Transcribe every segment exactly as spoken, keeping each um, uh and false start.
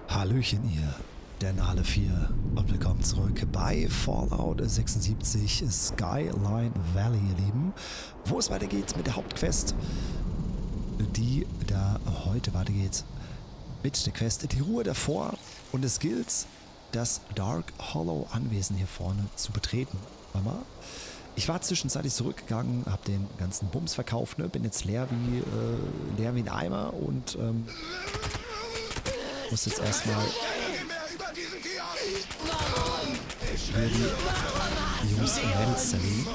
Hallöchen ihr, der Nale vier und willkommen zurück bei Fallout sechsundsiebzig Skyline Valley, ihr Lieben, wo es weitergeht mit der Hauptquest, die da heute weitergeht mit der Quest Die Ruhe davor, und es gilt, das Dark Hollow Anwesen hier vorne zu betreten. Mama, ich war zwischenzeitlich zurückgegangen, habe den ganzen Bums verkauft, ne? Bin jetzt leer wie, äh, leer wie ein Eimer und ähm, muss jetzt erstmal hier die Jungs und Mädels zerlegen.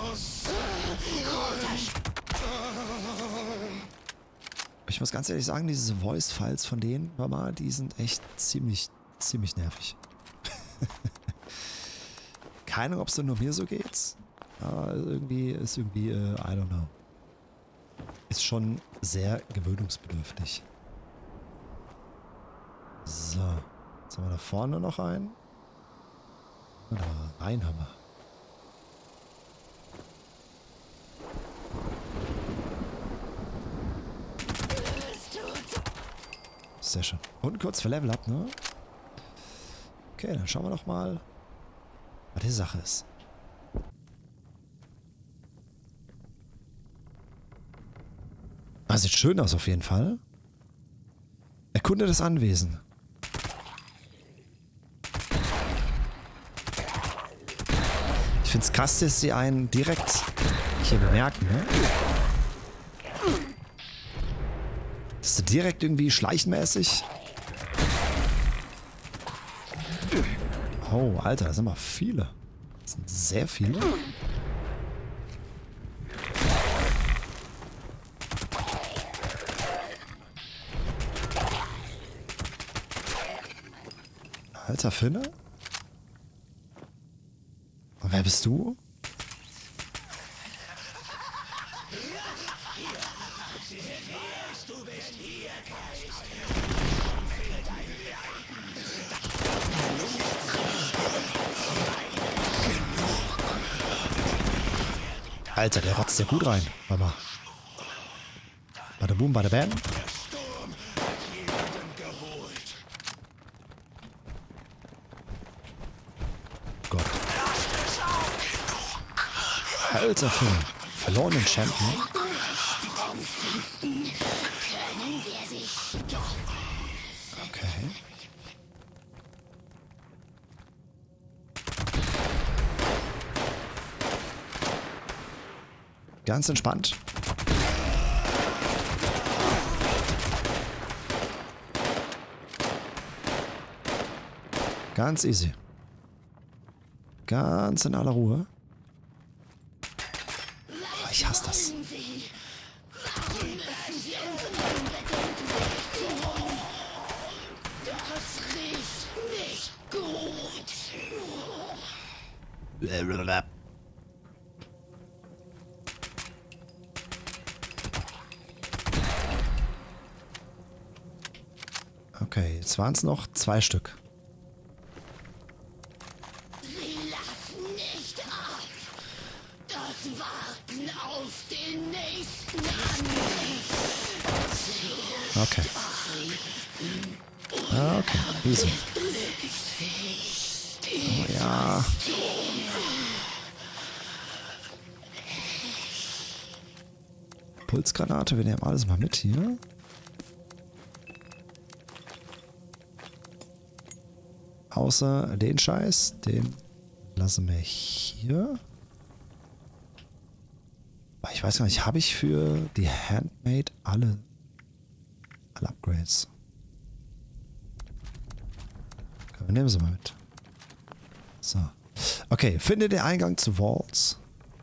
Ich muss ganz ehrlich sagen, diese Voice-Files von denen, Mama, die sind echt ziemlich, ziemlich nervig. Keine Ahnung, ob es nur mir so geht. Aber irgendwie ist irgendwie, äh, I don't know. Ist schon sehr gewöhnungsbedürftig. So. Jetzt haben wir da vorne noch einen. Und da rein haben wir. Sehr schön. Und kurz für Level Up, ne? Okay, dann schauen wir doch mal, was die Sache ist. Ah, sieht schön aus auf jeden Fall. Erkunde das Anwesen. Ich finde es krass, dass sie einen direkt hier bemerken, ne? Dass du direkt irgendwie schleichenmäßig... Oh, Alter, das sind mal viele. Das sind sehr viele. Alter Finne? Und wer bist du? Alter, der rotzt ja gut rein. Warte mal. Bada boom, bada bam. Gott. Alter Film. Verlorenen Champion. Okay. Ganz entspannt. Ganz easy. Ganz in aller Ruhe. Oh, ich hasse das. Blablabla. Okay, jetzt waren es noch zwei Stück. Sie lassen nicht ab. Das Warten auf den nächsten Angriff. Okay. Ah, okay, easy. Oh ja. Pulsgranate, wir nehmen alles mal mit hier. Außer den Scheiß, den lassen wir hier. Ich weiß gar nicht, habe ich für die Handmade alle, alle Upgrades? Okay, wir nehmen sie mal mit. So. Okay, finde den Eingang zu Vaults.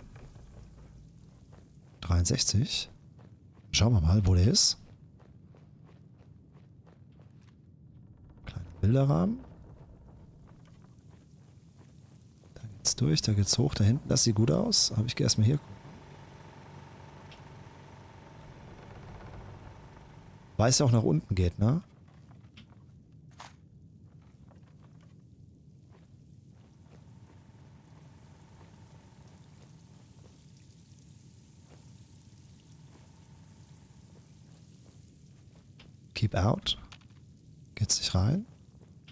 dreiundsechzig. Schauen wir mal, wo der ist. Kleiner Bilderrahmen. Da geht's durch, da geht's hoch, da hinten. Das sieht gut aus. Aber ich gehe erstmal hier. Weiß ja auch nach unten geht, ne? Keep out. Geht's nicht rein?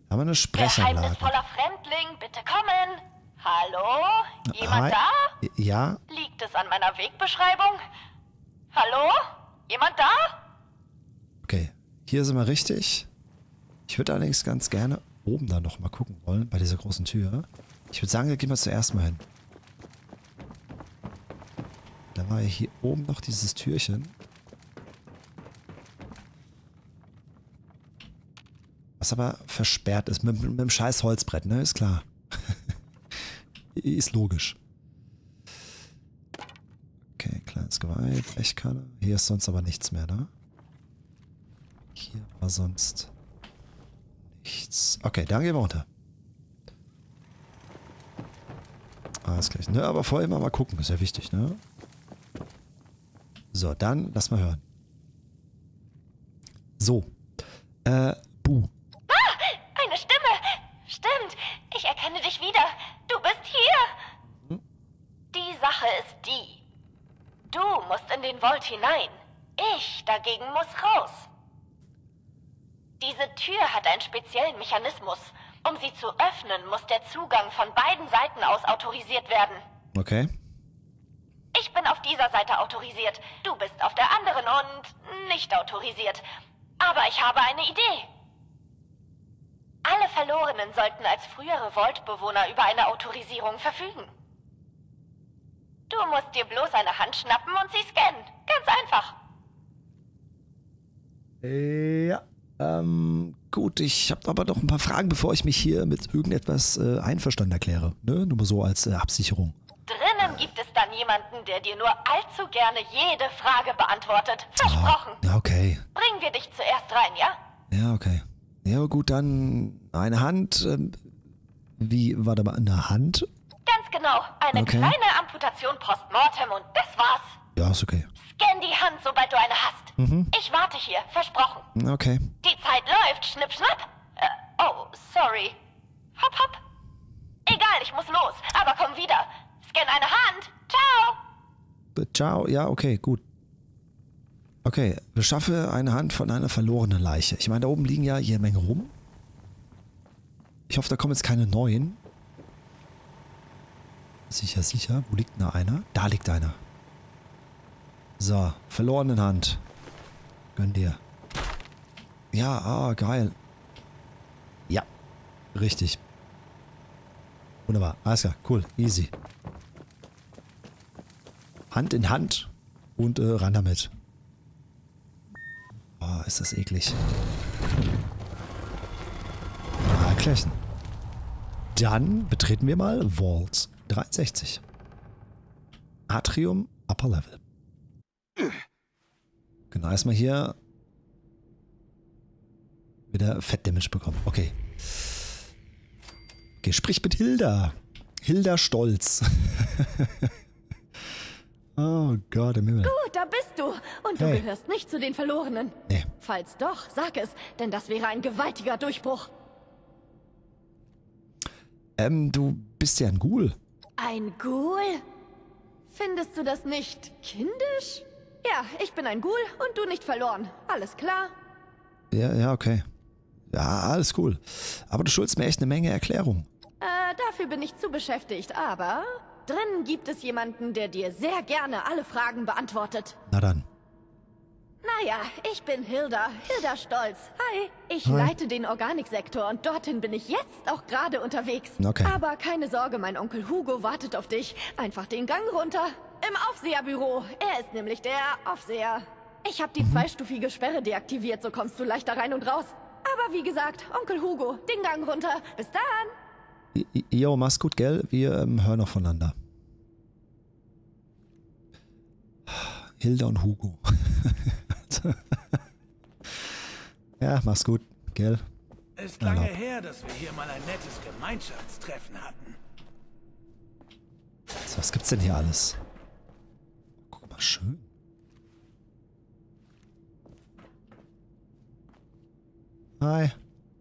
Haben wir eine Sprechanlage? Geheimnisvoller Fremdling, bitte kommen. Hallo? Jemand Hi. da? Ja, Liegt es an meiner Wegbeschreibung? Hallo? Jemand da? okay. Hier sind wir richtig. Ich würde allerdings ganz gerne oben da noch mal gucken wollen, bei dieser großen Tür. Ich würde sagen, da gehen wir zuerst mal hin. Da war ja hier oben noch dieses Türchen. Was aber versperrt ist. Mit, mit dem scheiß Holzbrett, ne? Ist klar. Ist logisch. Okay, kleines Geweih, Blechkanne. Hier ist sonst aber nichts mehr, ne? Hier war sonst nichts. Okay, dann gehen wir runter. Alles gleich. Ne, aber vorher immer mal gucken, ist ja wichtig, ne? So, dann lass mal hören. So. Äh, Buh. Eine Stimme. Stimmt. Ich erkenne dich wieder. Du bist hier. Hm? Die Sache ist die. Du musst in den Vault hinein. Ich dagegen muss raus. Diese Tür hat einen speziellen Mechanismus. Um sie zu öffnen, muss der Zugang von beiden Seiten aus autorisiert werden. Okay. Ich bin auf dieser Seite autorisiert. Du bist auf der anderen und nicht autorisiert. Aber ich habe eine Idee. Alle Verlorenen sollten als frühere Vault-Bewohner über eine Autorisierung verfügen. Du musst dir bloß eine Hand schnappen und sie scannen. Ganz einfach. Ja. Ähm, gut, ich habe aber noch ein paar Fragen, bevor ich mich hier mit irgendetwas äh, einverstanden erkläre. Ne? Nur mal so als äh, Absicherung. Drinnen gibt es dann jemanden, der dir nur allzu gerne jede Frage beantwortet. Versprochen. Ja, okay. Bringen wir dich zuerst rein, ja? Ja, okay. Ja, gut, dann eine Hand. Ähm, wie, warte mal, eine Hand? Ganz genau. Eine Okay. kleine Amputation postmortem und das war's. Ja, ist okay. Scan die Hand, sobald du eine hast. Mhm. Ich warte hier, versprochen. Okay. Die Zeit läuft, schnipp, schnapp. Äh, oh, sorry. Hopp, hopp. Egal, ich muss los, aber komm wieder. Scan eine Hand. Ciao. Äh, Ciao, ja, okay, gut. Okay, beschaffe eine Hand von einer verlorenen Leiche. Ich meine, da oben liegen ja jede Menge rum. Ich hoffe, da kommen jetzt keine neuen. Sicher, sicher. Wo liegt denn da einer? Da liegt einer. So, verlorene Hand. Gönn dir. Ja, ah, geil. Ja, richtig. Wunderbar. Alles klar, cool, easy. Hand in Hand und äh, ran damit. Oh, ist das eklig. Ah, klärchen. Dann betreten wir mal Vault dreiundsechzig. Atrium Upper Level. Genau, erstmal hier wieder Fett-Damage bekommen. Okay. Okay, sprich mit Hilda. Hilda Stolz. Oh Gott, im Himmel. Gut, da bist du. Und du Hey. gehörst nicht zu den Verlorenen. Nee. Falls doch, sag es, denn das wäre ein gewaltiger Durchbruch. Ähm, du bist ja ein Ghoul. Ein Ghoul? Findest du das nicht kindisch? Ja, ich bin ein Ghoul und du nicht verloren. Alles klar? Ja, ja, okay. Ja, alles cool. Aber du schuldest mir echt eine Menge Erklärung. Äh, dafür bin ich zu beschäftigt, aber drinnen gibt es jemanden, der dir sehr gerne alle Fragen beantwortet. Na dann. Naja, ich bin Hilda, Hilda Stolz. Hi. Ich Hi. leite den Organiksektor und dorthin bin ich jetzt auch gerade unterwegs. Okay. Aber keine Sorge, mein Onkel Hugo wartet auf dich. Einfach den Gang runter. Im Aufseherbüro. Er ist nämlich der Aufseher. Ich habe die Mhm. zweistufige Sperre deaktiviert, so kommst du leichter rein und raus. Aber wie gesagt, Onkel Hugo, den Gang runter. Bis dann. I- I- Jo, mach's gut, gell? Wir ähm, hören noch voneinander. Hilda und Hugo. Ja, mach's gut, gell? Ist lange Erlaubt. her, dass wir hier mal ein nettes Gemeinschaftstreffen hatten. So, was gibt's denn hier alles? Guck mal, schön. Hi.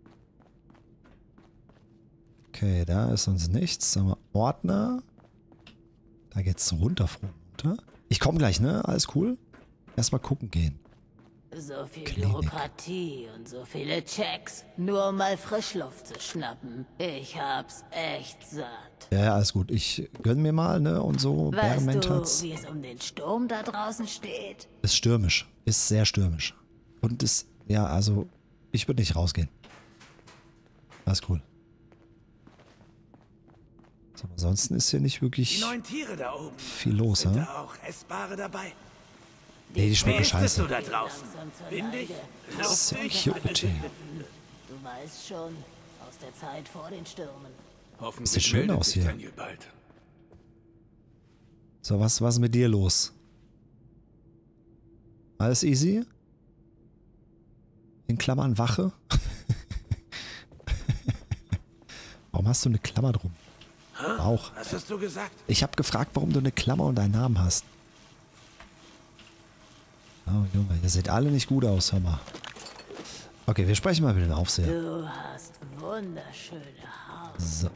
Okay, da ist sonst nichts. Sagen wir Ordner. Da geht's runter, runter. Ich komme gleich, ne? Alles cool? Erstmal gucken gehen. So viel Klinik. Bürokratie und so viele Checks, nur um mal Frischluft zu schnappen. Ich hab's echt satt. Ja, ja, alles gut. Ich gönn mir mal, ne, und so. Weißt du, Bärenmentats. wie es um den Sturm da draußen steht? Ist stürmisch. Ist sehr stürmisch. Und ist, ja, also, ich würde nicht rausgehen. Alles cool. So, ansonsten ist hier nicht Die wirklich neuen Tiere da oben. viel los, Sind hä? da auch Essbare dabei? Nee, die Wie schmecken ist es so scheiße. da draußen? Windig? Lustig? Security. Du weißt schon, aus der Zeit vor den Stürmen. Hoffentlich Sieht schön meldet aus sich hier. Daniel bald. So, was, was ist mit dir los? Alles easy? In Klammern Wache? Warum hast du eine Klammer drum? Auch. Was hast du gesagt? Ich habe gefragt, warum du eine Klammer und einen Namen hast. Oh Junge, ihr seht alle nicht gut aus, hör mal. Okay, wir sprechen mal mit dem Aufseher. Du hast wunderschöne Haut. So.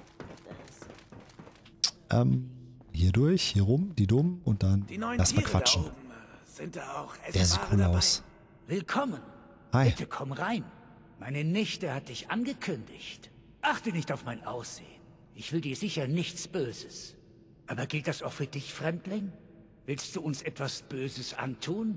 Ähm, hier durch, hier rum, die dumm und dann Die neuen erstmal Tiere quatschen. da oben. äh, Sind da auch Essbare Der sieht cool dabei? aus. Willkommen. Hi. Bitte komm rein. Meine Nichte hat dich angekündigt. Achte nicht auf mein Aussehen. Ich will dir sicher nichts Böses. Aber gilt das auch für dich, Fremdling? Willst du uns etwas Böses antun?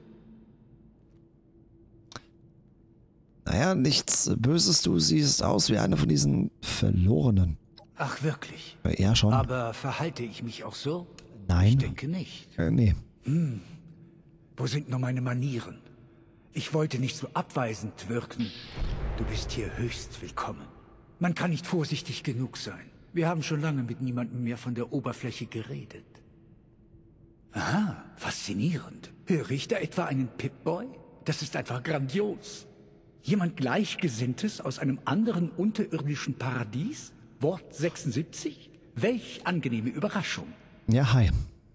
Naja, nichts Böses, du siehst aus wie einer von diesen Verlorenen. Ach, wirklich? Ja, schon. Aber verhalte ich mich auch so? Ich Nein. denke nicht. Äh, nee. Wo sind nur meine Manieren? Ich wollte nicht so abweisend wirken. Du bist hier höchst willkommen. Man kann nicht vorsichtig genug sein. Wir haben schon lange mit niemandem mehr von der Oberfläche geredet. Aha, faszinierend. Höre ich da etwa einen Pip-Boy? Das ist einfach grandios. Jemand Gleichgesinntes aus einem anderen unterirdischen Paradies? Wort sechsundsiebzig? Welch angenehme Überraschung. Ja, hi.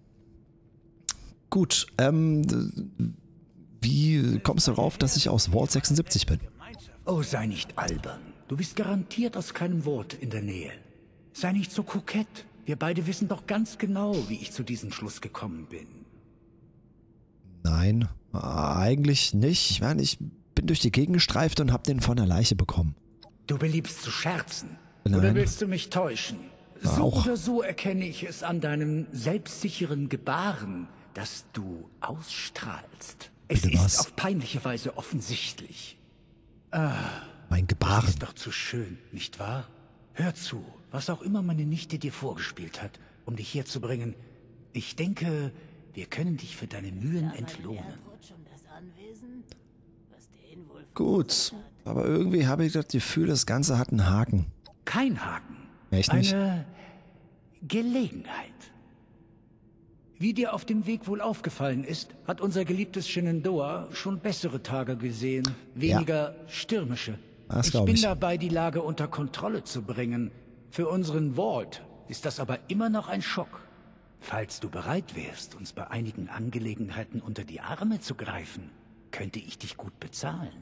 Gut, ähm, d- wie kommst du darauf, dass ich aus Vault sechsundsiebzig bin? Oh, sei nicht albern. Du bist garantiert aus keinem Wort in der Nähe. Sei nicht so kokett. Wir beide wissen doch ganz genau, wie ich zu diesem Schluss gekommen bin. Nein, äh, eigentlich nicht. Ich meine, ich bin durch die Gegend gestreift und hab den von der Leiche bekommen. Du beliebst zu scherzen. Nein. Oder willst du mich täuschen? Ja, So auch. oder so erkenne ich es an deinem selbstsicheren Gebaren, dass du ausstrahlst. Es Bitte ist was? auf peinliche Weise offensichtlich. Mein Gebaren. Ist doch zu schön, nicht wahr? Hör zu, was auch immer meine Nichte dir vorgespielt hat, um dich herzubringen. Ich denke, wir können dich für deine Mühen entlohnen. Erdrutsch um das Anwesen? Was den wohl Gut, aber irgendwie habe ich das Gefühl, das Ganze hat einen Haken. Kein Haken. Echt nicht? Eine Gelegenheit. Wie dir auf dem Weg wohl aufgefallen ist, hat unser geliebtes Shenandoah schon bessere Tage gesehen, weniger stürmische. Das ich glaub bin ich. dabei, die Lage unter Kontrolle zu bringen. Für unseren Vault ist das aber immer noch ein Schock. Falls du bereit wärst, uns bei einigen Angelegenheiten unter die Arme zu greifen, könnte ich dich gut bezahlen.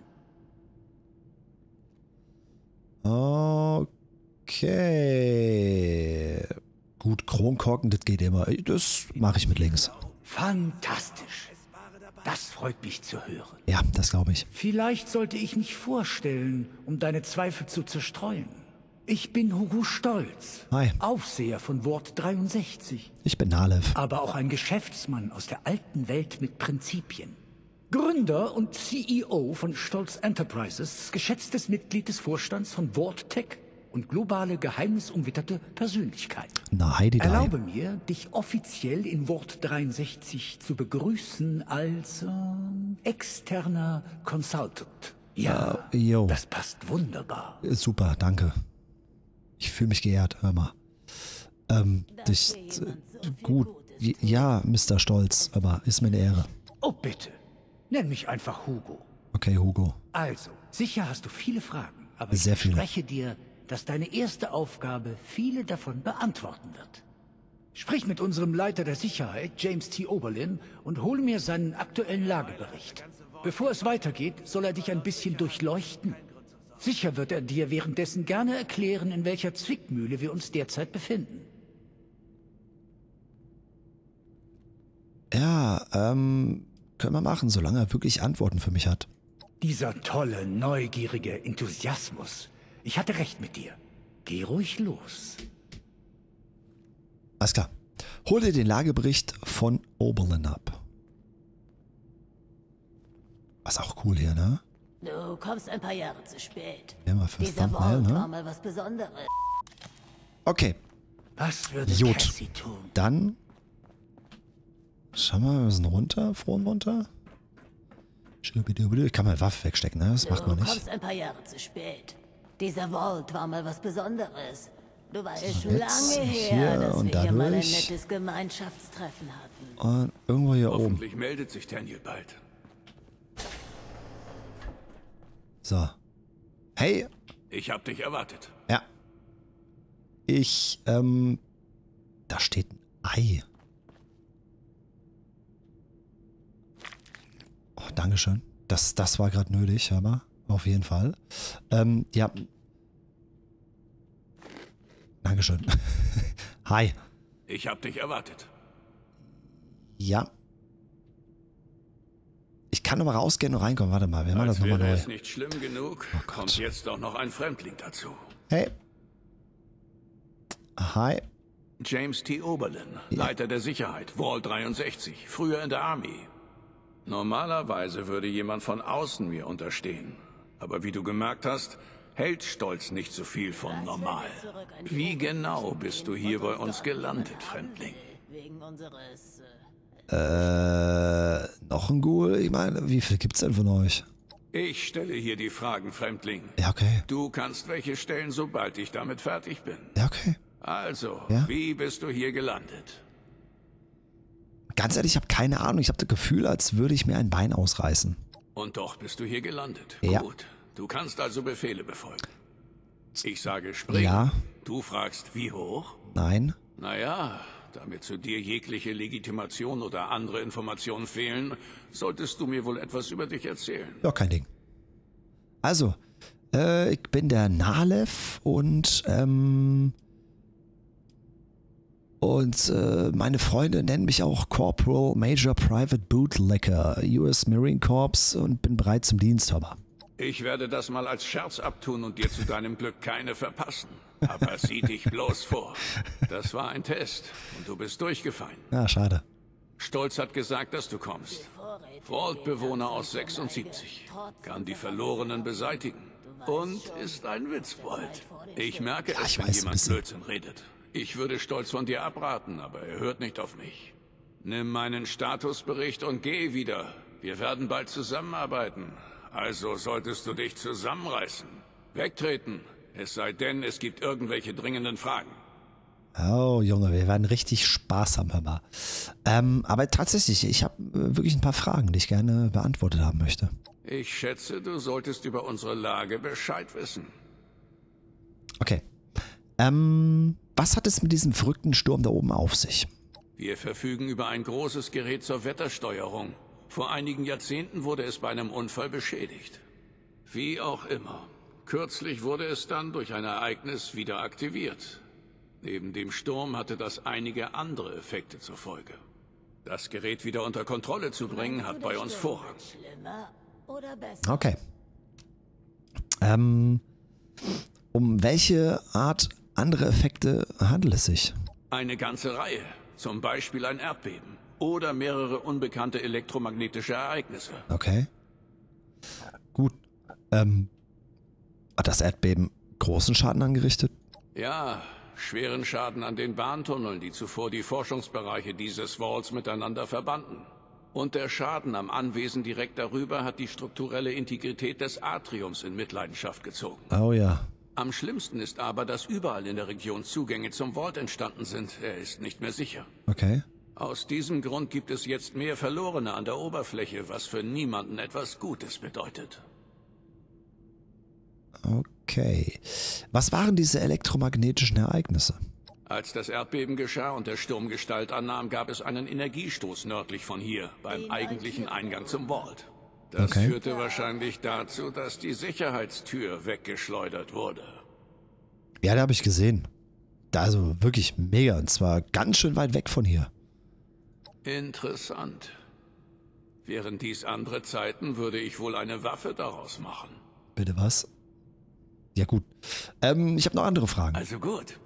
Okay. Gut, Kronkorken, das geht immer. Das mache ich mit links. Fantastisch. Das freut mich zu hören. Ja, das glaube ich. Vielleicht sollte ich mich vorstellen, um deine Zweifel zu zerstreuen. Ich bin Hugo Stolz, Hi. Aufseher von Wort dreiundsechzig, Ich bin Nalev. aber auch ein Geschäftsmann aus der alten Welt mit Prinzipien. Gründer und C E O von Stolz Enterprises, geschätztes Mitglied des Vorstands von Wort Tech und globale geheimnisumwitterte Persönlichkeit. Na, Heidi, Erlaube mir, dich offiziell in Wort dreiundsechzig zu begrüßen als ähm, externer Consultant. Ja, Äh, jo. das passt wunderbar. Super, danke. Ich fühle mich geehrt, hör mal. Ähm, das, dir äh, jemand so viel gut. Gutes J- Ja, Mister Stolz, aber ist mir eine Ehre. Oh, bitte. Nenn mich einfach Hugo. Okay, Hugo. Also, sicher hast du viele Fragen, aber Sehr ich viele. verspreche dir, dass deine erste Aufgabe viele davon beantworten wird. Sprich mit unserem Leiter der Sicherheit, James T. Oberlin, und hol mir seinen aktuellen Lagebericht. Bevor es weitergeht, soll er dich ein bisschen durchleuchten. Sicher wird er dir währenddessen gerne erklären, in welcher Zwickmühle wir uns derzeit befinden. Ja, ähm, können wir machen, solange er wirklich Antworten für mich hat. Dieser tolle, neugierige Enthusiasmus. Ich hatte recht mit dir. Geh ruhig los. Alles klar. Hol dir den Lagebericht von Oberlin ab. Was auch cool hier, ne? Du kommst ein paar Jahre zu spät. Ja, mal fürs Dieser Thumbnail, Vault war ne? mal was Besonderes. Okay, Was würde Gut. Cassie tun? dann... Schau mal, wir sind runter, frohen runter. Schubidubidu. Ich kann meine Waffe wegstecken, ne? Das macht man Du nicht. kommst ein paar Jahre zu spät. Dieser Vault war mal was Besonderes. Du weißt So, schon jetzt lange hier her, dass und wir hier mal ein dadurch. nettes Gemeinschaftstreffen hatten. Und irgendwo hier oben. Hoffentlich meldet sich Daniel bald. So. Hey, Ich hab dich erwartet. ja. Ich, ähm... Da steht ein Ei. Oh, Dankeschön. Das, das war gerade nötig, hör mal. Auf jeden Fall. Ähm, ja. Dankeschön. Hi. Ich hab dich erwartet. Ja. Ich kann nochmal rausgehen und reinkommen. Warte mal, wir machen das Als nochmal wäre neu. es nicht schlimm genug, kommt jetzt auch noch ein Fremdling dazu. Hey. Hi. James T. Oberlin, Leiter der Sicherheit, Vault dreiundsechzig, früher in der Army. Normalerweise würde jemand von außen mir unterstehen. Aber wie du gemerkt hast, hält Stolz nicht so viel von normal. Wie genau bist du hier bei uns gelandet, Fremdling? Wegen unseres... Äh, noch ein Ghoul? Ich meine, wie viel gibt's denn von euch? Ich stelle hier die Fragen, Fremdling. Ja, okay. Du kannst welche stellen, sobald ich damit fertig bin. Ja, okay. Also, Ja? wie bist du hier gelandet? Ganz ehrlich, ich habe keine Ahnung. Ich habe das Gefühl, als würde ich mir ein Bein ausreißen. Und doch bist du hier gelandet. Ja. Gut. Du kannst also Befehle befolgen. Ich sage springen. Ja. Du fragst, wie hoch? Nein. Naja, da mir zu dir jegliche Legitimation oder andere Informationen fehlen, solltest du mir wohl etwas über dich erzählen. Ja, kein Ding. Also, äh, ich bin der Nalev und, ähm... Und äh, meine Freunde nennen mich auch Corporal Major Private Bootlicker, U S Marine Corps und bin bereit zum Dienst, Hörmer. Ich werde das mal als Scherz abtun und dir zu deinem Glück keine verpassen. Aber sieh dich bloß vor. Das war ein Test und du bist durchgefallen. Ja, schade. Stolz hat gesagt, dass du kommst. Vault-Bewohner aus sechsundsiebzig. Kann die Verlorenen beseitigen. Und ist ein Witzbold. Ich merke Ja, es, ich wenn weiß, ein jemand bisschen. Blödsinn redet. Ich würde Stolz von dir abraten, aber er hört nicht auf mich. Nimm meinen Statusbericht und geh wieder. Wir werden bald zusammenarbeiten. Also solltest du dich zusammenreißen. Wegtreten. Es sei denn, es gibt irgendwelche dringenden Fragen. Oh, Junge, wir werden richtig Spaß haben, hör mal. Ähm, aber tatsächlich, ich habe äh, wirklich ein paar Fragen, die ich gerne beantwortet haben möchte. Ich schätze, du solltest über unsere Lage Bescheid wissen. Okay. Ähm, was hat es mit diesem verrückten Sturm da oben auf sich? Wir verfügen über ein großes Gerät zur Wettersteuerung. Vor einigen Jahrzehnten wurde es bei einem Unfall beschädigt. Wie auch immer. Kürzlich wurde es dann durch ein Ereignis wieder aktiviert. Neben dem Sturm hatte das einige andere Effekte zur Folge. Das Gerät wieder unter Kontrolle zu bringen, hat bei uns Vorrang. Schlimmer oder besser? Okay. Ähm, um welche Art andere Effekte handelt es sich? Eine ganze Reihe. Zum Beispiel ein Erdbeben. Oder mehrere unbekannte elektromagnetische Ereignisse. Okay. Gut. Ähm, hat das Erdbeben großen Schaden angerichtet? Ja, schweren Schaden an den Bahntunneln, die zuvor die Forschungsbereiche dieses Vaults miteinander verbanden. Und der Schaden am Anwesen direkt darüber hat die strukturelle Integrität des Atriums in Mitleidenschaft gezogen. Oh ja. Am schlimmsten ist aber, dass überall in der Region Zugänge zum Vault entstanden sind. Er ist nicht mehr sicher. Okay. Aus diesem Grund gibt es jetzt mehr Verlorene an der Oberfläche, was für niemanden etwas Gutes bedeutet. Okay. Was waren diese elektromagnetischen Ereignisse? Als das Erdbeben geschah und der Sturm Gestalt annahm, gab es einen Energiestoß nördlich von hier, beim eigentlichen Eingang zum Vault. Das Okay. führte wahrscheinlich dazu, dass die Sicherheitstür weggeschleudert wurde. Ja, da habe ich gesehen. Da also wirklich mega. Und zwar ganz schön weit weg von hier. Interessant. Wären dies andere Zeiten, würde ich wohl eine Waffe daraus machen. Bitte was? Ja gut. Ähm, ich habe noch andere Fragen. Also gut.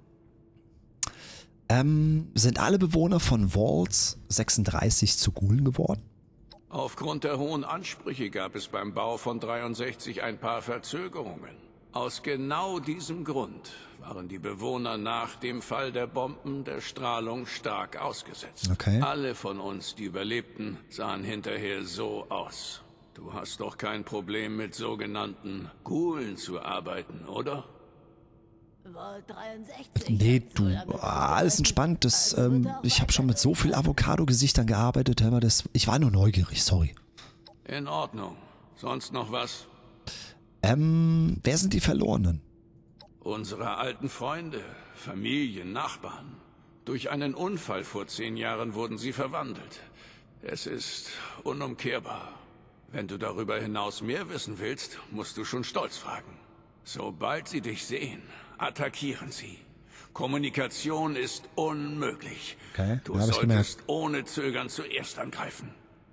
Ähm, sind alle Bewohner von Vault sechsunddreißig zu Ghoulen geworden? Aufgrund der hohen Ansprüche gab es beim Bau von dreiundsechzig ein paar Verzögerungen. Aus genau diesem Grund waren die Bewohner nach dem Fall der Bomben der Strahlung stark ausgesetzt. Okay. Alle von uns, die überlebten, sahen hinterher so aus. Du hast doch kein Problem mit sogenannten Ghoulen zu arbeiten, oder? Vault dreiundsechzig. Nee, du, ah, alles entspannt. Das, ähm, ich habe schon mit so viel Avocado-Gesichtern gearbeitet. Hör mal, das, ich war nur neugierig, sorry. In Ordnung. Sonst noch was? Ähm, wer sind die Verlorenen? Unsere alten Freunde, Familien, Nachbarn. Durch einen Unfall vor zehn Jahren wurden sie verwandelt. Es ist unumkehrbar. Wenn du darüber hinaus mehr wissen willst, musst du schon stolz fragen. Sobald sie dich sehen, attackieren sie. Kommunikation ist unmöglich. Okay, Du ja, hab ich solltest ohne Zögern zuerst angreifen.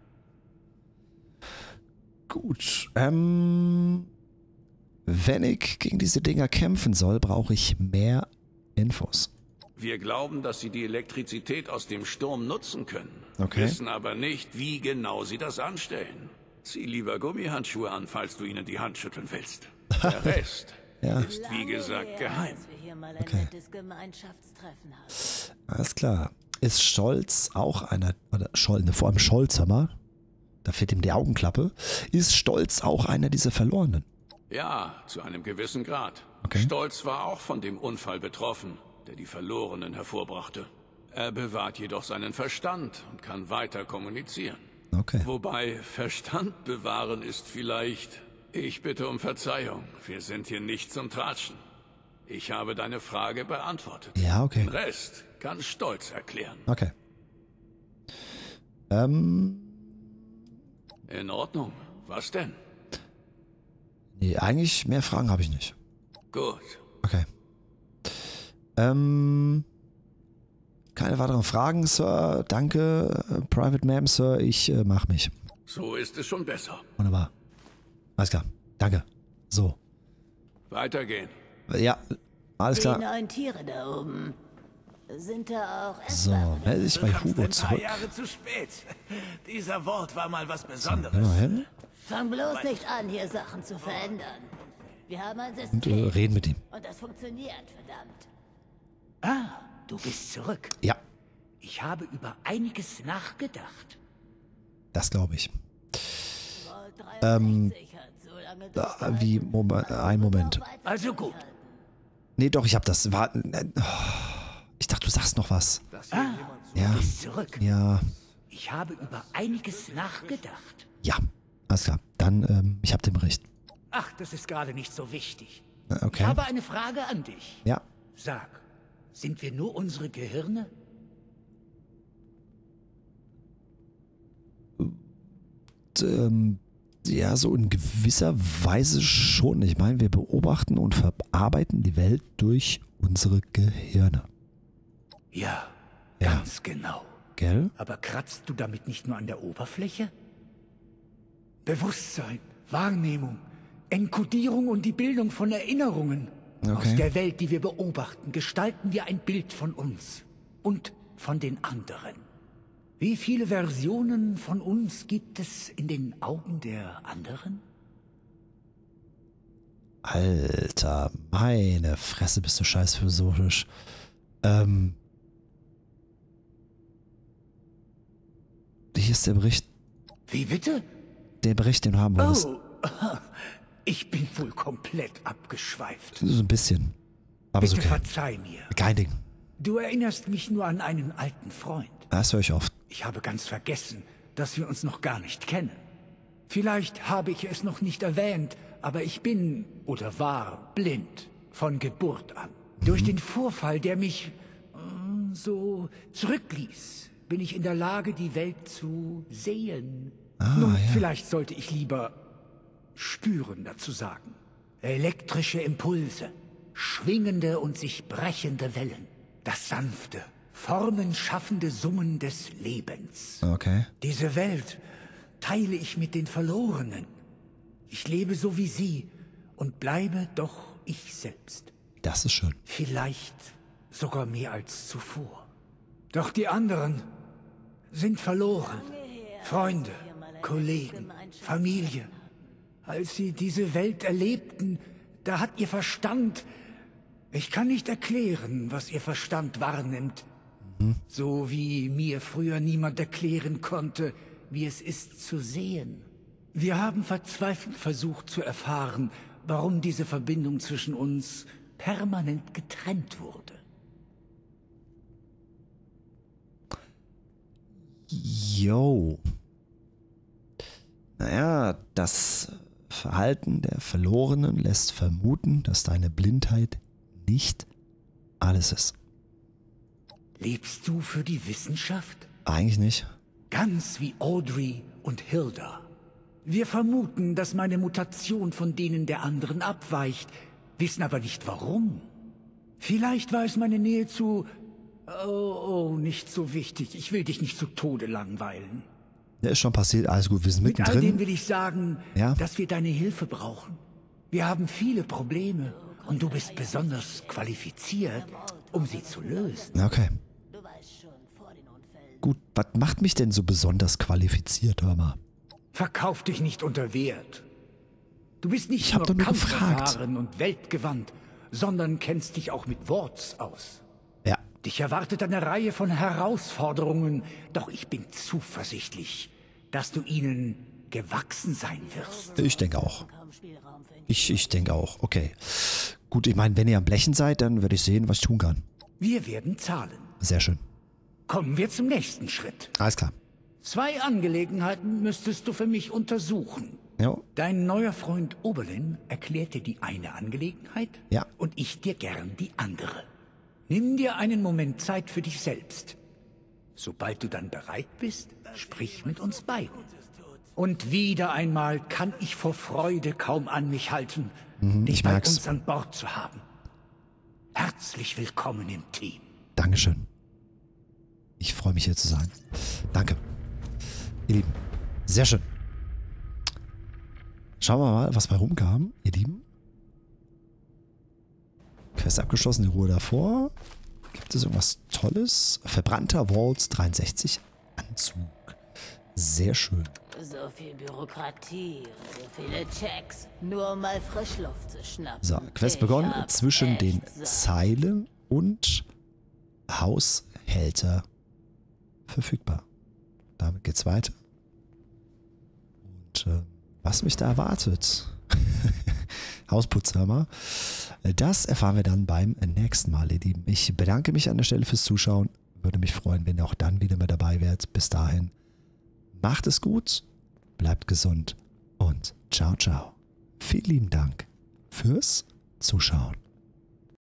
Gut, ähm, wenn ich gegen diese Dinger kämpfen soll, brauche ich mehr Infos. Wir glauben, dass sie die Elektrizität aus dem Sturm nutzen können. Okay. Wissen aber nicht, wie genau sie das anstellen. Zieh lieber Gummihandschuhe an, falls du ihnen die Hand schütteln willst. Der Rest Ja. ist, wie gesagt, geheim. Als wir hier mal ein Okay. nettes Gemeinschaftstreffen hatten. Alles klar. Ist Stolz auch einer, oder Scholl, ne, vor allem Scholz, hör mal, da fehlt ihm die Augenklappe, ist Stolz auch einer dieser Verlorenen? Ja, zu einem gewissen Grad. Okay. Stolz war auch von dem Unfall betroffen, der die Verlorenen hervorbrachte. Er bewahrt jedoch seinen Verstand und kann weiter kommunizieren. Okay. Wobei Verstand bewahren ist vielleicht... Ich bitte um Verzeihung. Wir sind hier nicht zum Tratschen. Ich habe deine Frage beantwortet. Ja, okay. Den Rest kann Stolz erklären. Okay. Ähm, In Ordnung. Was denn? nee, eigentlich mehr Fragen habe ich nicht. Gut. Okay. Ähm, keine weiteren Fragen, Sir. Danke, äh, Private Ma'am, Sir. Ich äh, mach mich. So ist es schon besser. Wunderbar. Alles klar. Danke. So. Weitergehen. Ja, alles Die klar. neuen Tiere da oben. Sind da auch So, etwa... melde dich Du bei kommst Hugo ein paar zurück. Jahre zu spät. Dieser Wort war mal was Geh mal Besonderes. hin Fang bloß nicht an, hier Sachen zu verändern. Wir haben ein System. und äh, reden mit ihm. Und das funktioniert, verdammt. Ah, du bist zurück. Ja, Ich habe über einiges nachgedacht. das glaube ich. Vault dreiundsechzig hat so lange Ah, wie, Moment, ein Moment. Also gut. Nee, doch, ich habe das. War, äh, oh, ich dachte, du sagst noch was. Ah, Ja, du bist zurück. ja, Ich habe über einiges nachgedacht. ja. Alles klar. Dann, ähm, ich habe den Bericht. Ach, das ist gerade nicht so wichtig. Äh, Ich Okay. habe eine Frage an dich. Ja. Sag, sind wir nur unsere Gehirne? Und, ähm, ja, so in gewisser Weise schon. Ich meine, wir beobachten und verarbeiten die Welt durch unsere Gehirne. Ja, Ja. ganz genau. Gell? Aber kratzt du damit nicht nur an der Oberfläche? Bewusstsein, Wahrnehmung, Enkodierung und die Bildung von Erinnerungen. Okay. Aus der Welt, die wir beobachten, gestalten wir ein Bild von uns und von den anderen. Wie viele Versionen von uns gibt es in den Augen der anderen? Alter, meine Fresse, bist du scheiß philosophisch. Ähm. Hier ist der Bericht. Wie bitte? Der Bericht, den du haben wolltest. Oh, ich bin wohl komplett abgeschweift. So ein bisschen. Aber ist Bitte okay. verzeih mir. Kein Ding. Du erinnerst mich nur an einen alten Freund. Das höre ich oft. Ich habe ganz vergessen, dass wir uns noch gar nicht kennen. Vielleicht habe ich es noch nicht erwähnt, aber ich bin oder war blind von Geburt an. Mhm. Durch den Vorfall, der mich äh, so zurückließ, bin ich in der Lage, die Welt zu sehen. Ah, Nun, ja. vielleicht sollte ich lieber spüren dazu sagen. Elektrische Impulse, schwingende und sich brechende Wellen, das sanfte, formenschaffende Summen des Lebens. Okay. Diese Welt teile ich mit den Verlorenen. Ich lebe so wie sie und bleibe doch ich selbst. Das ist schön. Vielleicht sogar mehr als zuvor. Doch die anderen sind verloren. Freunde, Kollegen, Familie. Als sie diese Welt erlebten, da hat ihr Verstand... Ich kann nicht erklären, was ihr Verstand wahrnimmt. Mhm. So wie mir früher niemand erklären konnte, wie es ist zu sehen. Wir haben verzweifelt versucht zu erfahren, warum diese Verbindung zwischen uns permanent getrennt wurde. Yo. Naja, das Verhalten der Verlorenen lässt vermuten, dass deine Blindheit nicht alles ist. Lebst du für die Wissenschaft? Eigentlich nicht. Ganz wie Audrey und Hilda. Wir vermuten, dass meine Mutation von denen der anderen abweicht, wissen aber nicht warum. Vielleicht war es meine Nähe zu... Oh, oh, nicht so wichtig. Ich will dich nicht zu Tode langweilen. Der ist schon passiert, alles gut, wir sind Mit mittendrin. all dem will ich sagen, ja? dass wir deine Hilfe brauchen. Wir haben viele Probleme und du bist besonders qualifiziert, um sie zu lösen. Okay. Gut, was macht mich denn so besonders qualifiziert, hör mal? Verkauf dich nicht unter Wert. Du bist nicht Ich hab nur doch nur gefragt. kampferfahren und weltgewandt, sondern kennst dich auch mit Worts aus. Ja. Dich erwartet eine Reihe von Herausforderungen, doch ich bin zuversichtlich, dass du ihnen gewachsen sein wirst. Ich denke auch. Ich, ich denke auch. Okay. Gut, ich meine, wenn ihr am Blechen seid, dann werde ich sehen, was ich tun kann. Wir werden zahlen. Sehr schön. Kommen wir zum nächsten Schritt. Alles klar. Zwei Angelegenheiten müsstest du für mich untersuchen. Ja. Dein neuer Freund Oberlin erklärt dir die eine Angelegenheit Ja. und ich dir gern die andere. Nimm dir einen Moment Zeit für dich selbst. Sobald du dann bereit bist, sprich mit uns beiden. Und wieder einmal kann ich vor Freude kaum an mich halten, Mhm, dich ich bei merk's. uns an Bord zu haben. Herzlich willkommen im Team. Dankeschön. Ich freue mich, hier zu sein. Danke. Ihr Lieben. Sehr schön. Schauen wir mal, was bei rumkam, ihr Lieben. Quest abgeschlossen, die Ruhe davor. Gibt es irgendwas Tolles? Verbrannter Waltz dreiundsechzig Anzug. Sehr schön. So viel Bürokratie, so viele Checks, nur um mal Frischluft zu schnappen. So, Quest Ich begonnen hab zwischen echt den satt. Zeilen und Haushälter verfügbar. Damit geht's weiter. Und äh, was mich da erwartet, Hausputzer, das erfahren wir dann beim nächsten Mal, ihr Lieben. Ich bedanke mich an der Stelle fürs Zuschauen. Würde mich freuen, wenn ihr auch dann wieder mit dabei wärt. Bis dahin, macht es gut, bleibt gesund und ciao, ciao. Vielen lieben Dank fürs Zuschauen.